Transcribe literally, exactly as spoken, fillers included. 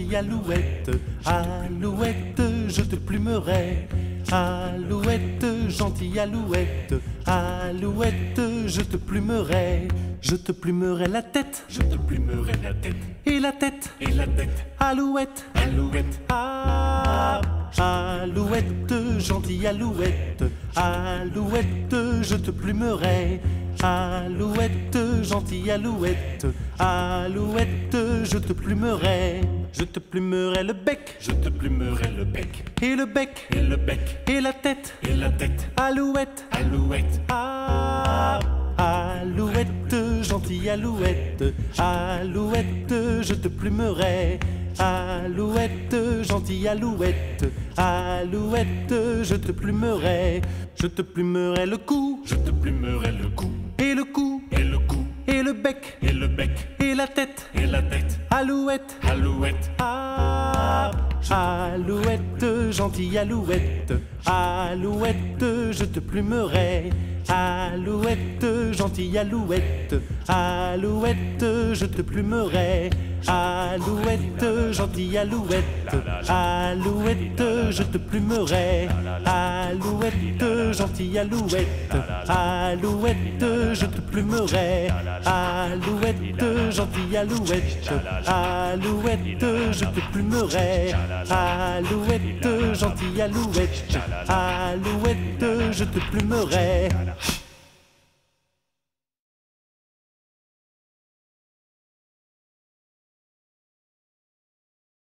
gentille alouette. Alouette, je te plumerai. Alouette, gentille alouette. Alouette, je te plumerai. Je te plumerai la tête. Je te plumerai la tête. Et la tête. Et la tête. Alouette. Alouette. Ah, alouette, gentille alouette. Alouette, je te plumerai. Alouette, gentille alouette. Alouette, je te plumerai. Je te plumerai le bec. Je te plumerai le bec. Et le bec. Et le bec. Et la tête. Et la tête. Alouette. Alouette. Ah, alouette, gentille alouette. Alouette, je te plumerai. Alouette, gentille alouette. Alouette, je te plumerai. Je te plumerai le cou. Je te plumerai le cou. Et le cou. Et le cou. Et le bec. Et le bec. Et la tête. Et la tête. Alouette. Alouette. Ah, alouette, gentille alouette. Alouette, je te plumerai. Alouette, gentille alouette. Alouette, je te plumerai. Alouette, gentille alouette. Alouette, je te plumerai. Alouette, gentille alouette. Alouette, je te plumerai. Alouette, gentille alouette. Alouette, je te plumerai. Alouette, gentille alouette. Alouette, je te plumerai.